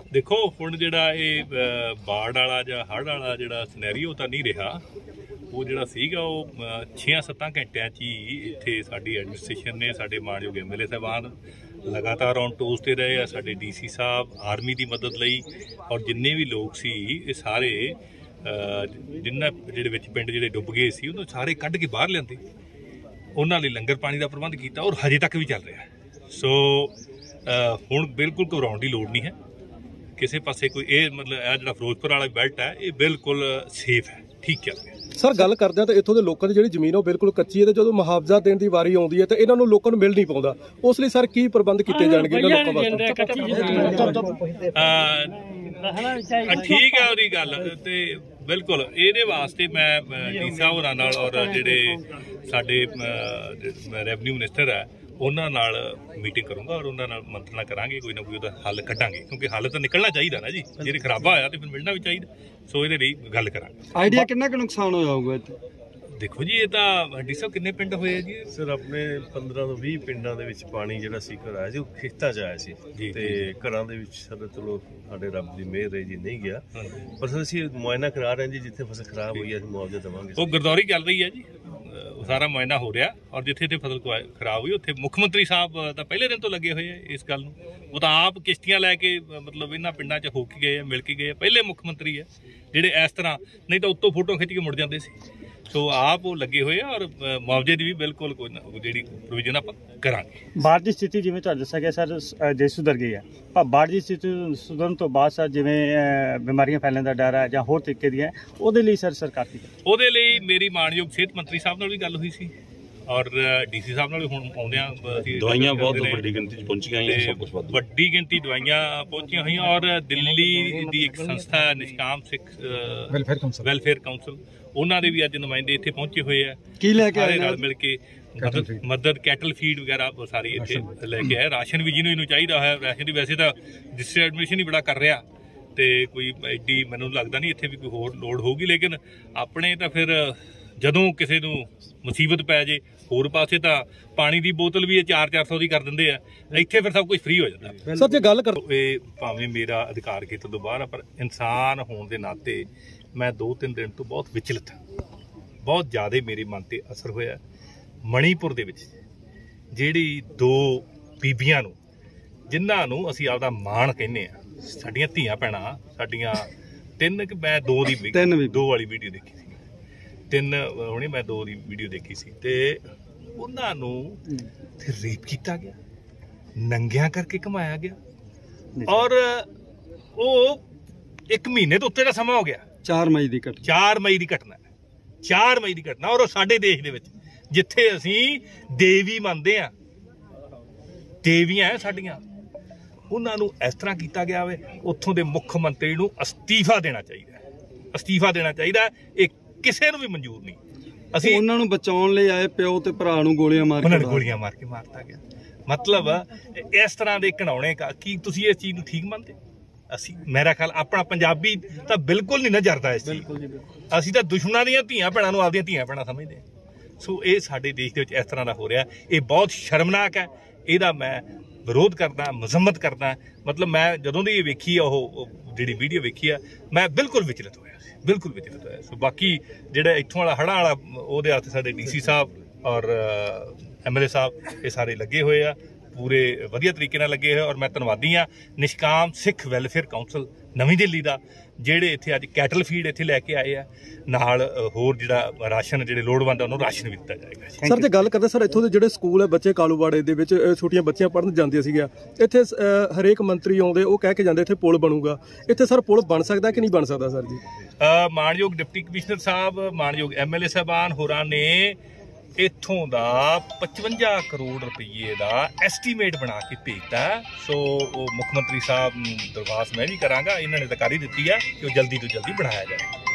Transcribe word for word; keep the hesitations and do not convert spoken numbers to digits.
देखो हुण जिहड़ा ये बाढ़ वाला जां हड़ वाला जिहड़ा सिनैरियो तां नहीं रहा, वो जिहड़ा सीगा वो छे सत्तां घंटियां च ही इत्थे साडी एडमिनिस्ट्रेशन ने साडे माणयोग एम एल ए साहबान लगातार ऑन टोस ते रहे आ, साडे डी सी साहब आर्मी की मदद लई और जिन्ने भी लोग सी ये सारे जिन्ना जिहड़े विच पिंड जिहड़े डुब गए सी उन्हां सारे कढ के बाहर लिआंदे, उन्हां लई लंगर पानी का प्रबंध किया और हजे तक भी चल रहा है। सो हुण बिल्कुल घबराउण की लोड़ नहीं है किसी पासे कोई ये मतलब यह जो फिरोजपुर वाला बेल्ट है ये बिल्कुल सेफ है, ठीक चल रहा है। सर गल करते हैं तो इत्थों के लोगों की जिहड़ी जमीन है बिल्कुल कच्ची है, तो जो मुआवजा देने की वारी आउंदी है तो इन्हां नूं लोकां नूं मिल नहीं पाउंदा, उस लई सर की प्रबंध किए जाणगे इन्हां लोकां वास्ते? ठीक है उहदी गल ते बिल्कुल इहदे वास्ते मैं डी साहब होरां नाल और जिहड़े साडे रेवन्यू मिनिस्टर है उन्हां नाल मीटिंग करूँगा और उन्हां नाल मंत्रणा करांगे, कोई ना कोई उहदा हल कड्डांगे, क्योंकि हल तो निकलना चाहिए ना जी, जे खराबा होया तो फिर मिलना भी चाहिए। सो इहदे लई गल करांगे। आइडिया कितना क नुकसान होया होगा इत्थे? देखो जी ये तो डी साहब किन्ने पिंड होए जी? सर अपने पंद्रह तो बीस पिंडां दे विच पानी जिहड़ा सीकर आया जी खिस्ता च आया सी ते घरां दे विच सर चलो साडे रब दी मेहर है जी नहीं गया, पर सर असीं मुआयना करा रहे हैं जी, जिथे फसल खराब हुई है मुआवजा देवांगे। वो गिरदौरी चल रही है जी, सारा मुआयना हो रहा और जिथे जिथे फसल खराब हुई उत्थे मुख मंत्री साहब तो पहले दिन तो लगे हुए हैं इस गल नूं, वो तो आप किश्तियां लैके मतलब इन्हां पिंडां च हो के गए मिल के गए, पहले मुख मंत्री है जिहड़े इस तरह नहीं तो उत्तों फोटो खिंच के मुड़ जाते सी। सो आप वो लगे हुए हैं और मुआवजे की भी बिल्कुल कोई ना जी प्रोविजन आप करांगे। बाढ़ की स्थिति जिवें तुहानूं दस्सिया गया सर जे सुधर गई है, पर बाढ़ की स्थिति सुधरन तो बाद सर जिवें बीमारियां फैलण दा डर है जां होर तरीके दी है, उहदे लई सर सरकार की उहदे लई मेरी माणयोग सेहत मंत्री साहब नाल भी गल हुई सी और डी सी साहब नाल हुण आउंदियां दवाइयां बहुत वड्डी गिनती च पहुंचियां हैं, सब कुछ वड्डी गिनती दवाइयां पहुंचियां होईयां और दिल्ली दी एक संस्था Nishkam Sikh welfare council welfare council उन्होंने भी अज नुमाइंदे इत्थे पहुंचे हुए हैं, की लैके आए नाल मिल के मदद मदद कैटल फीड वगैरह सारी इत्थे लैके आए, राशन भी जिन्होंने चाहिए है, राशन की वैसे तो डिस्ट्रिक्ट एडमिनिस्ट्रेशन ही बड़ा कर रहा तो कोई एड्डी मैनूं लगता नहीं इत्थे भी कोई होर लोड़ होगी, लेकिन अपने तो फिर जदों किसी नूं मुसीबत पै जे होर पासे तो पानी की बोतल भी चार चार सौ की कर देंगे आ, इत्थे फिर सब कुछ फ्री हो जाता। सर जे गल कर भावें मेरा अधिकार खेत्र तो बाहर है पर इंसान होने के नाते मैं दो तीन दिन तो बहुत विचलित हाँ, बहुत ज़्यादा मेरे मन पर असर होया। मणीपुर दे विच जिहड़ी दो बीबियां नूं जिन्हां नूं असीं आपदा माण कहने आ, साडीआं धीआं भैणां साडीआं तिन कि मैं दो दी दो वाली वीडियो देखी सी, तिन हुणे मैं दो दी वीडियो देखी सी ते उन्हां नूं ते रेप किया गया, नंगियां करके घुमाया गया और वो एक महीने तो उत्ते दा समा हो गया। चार मई की घटना चार मई की घटना चार मई की घटना और साडे देश दे विच जिथे असीं देवी मनदे आ, देवियां है साडियां, उन्हां नूं इस तरह किया गया वे। उत्थों दे मुख मंत्री नूं अस्तीफा देना चाहिए, अस्तीफा देना चाहिए, ये किसी नूं भी मंजूर नहीं। असीं उन्हां नूं बचाउण लई आए प्यो ते भरा नूं गोलियां मार के गोलियां मार के मारता गया। मतलब इस तरह के घिनौने का की तुसीं इस चीज़ नूं ठीक मनदे? असी मेरा ख्याल अपना पंजाबी तो बिल्कुल नहीं ना जरदा इस चीज़, असी तो दुश्मनां दीआं धीआं भैणां नूं आपदियां धीआं भैणां समझदे। सो ये साडे देश दे विच इस तरह का हो रहा, ये बहुत शर्मनाक है, इहदा मैं विरोध करदा मजम्मत करदा। मतलब मैं जदों दी वेखी है वो जिहड़ी वीडियो वेखी है मैं बिल्कुल विचलित होया, बिल्कुल विचलित होया। सो बाकी जिहड़ा इत्थों वाला हड़ां वाला उहदे हत्थ साडे डी सी साहब और एम एल ए साहब ये सारे लगे हुए आ, पूरे वधिया तरीके नाल लगे हुए और मैं धन्नवादी हाँ निष्काम सिख वेलफेयर काउंसिल नवीं दिल्ली का ਜਿਹੜੇ ਇੱਥੇ ਅੱਜ ਕੈਟਲ ਫੀਡ ਇੱਥੇ ਲੈ ਕੇ ਆਏ ਆ, ਨਾਲ ਹੋਰ ਜਿਹੜਾ ਰਾਸ਼ਨ ਜਿਹੜੇ ਲੋੜਵੰਦ ਉਹਨੂੰ ਰਾਸ਼ਨ ਵੀ ਦਿੱਤਾ ਜਾਏਗਾ। ਸਰ ਜੇ ਗੱਲ ਕਰਦੇ ਸਰ ਇੱਥੋਂ ਦੇ ਜਿਹੜੇ ਸਕੂਲ ਹੈ ਬੱਚੇ ਕਾਲੂਵਾੜੇ ਦੇ ਵਿੱਚ ਛੋਟੀਆਂ ਬੱਚੀਆਂ ਪੜ੍ਹਨ ਜਾਂਦੀਆਂ ਸੀਗੀਆਂ, ਇੱਥੇ ਹਰੇਕ ਮੰਤਰੀ ਆਉਂਦੇ ਉਹ ਕਹਿ ਕੇ ਜਾਂਦੇ ਇੱਥੇ ਪੁਲ ਬਣੂਗਾ, ਇੱਥੇ ਸਰ ਪੁਲ ਬਣ ਸਕਦਾ ਕਿ ਨਹੀਂ ਬਣ ਸਕਦਾ ਸਰ ਜੀ? ਮਾਣਯੋਗ ਡਿਪਟੀ ਕਮਿਸ਼ਨਰ ਸਾਹਿਬ ਮਾਣਯੋਗ ਐਮ ਐਲ ਏ ਸਾਹਿਬਾਨ ਹੋਰਾਂ ਨੇ इत्थों का पचवंजा करोड़ रुपये का एस्टीमेट बना के भेजता। सो वो मुख्यमंत्री साहब दरखास्त मैं भी कराँगा, इन्होंने तो कर ही दी है कि जल्दी तो जल्दी बनाया जाए।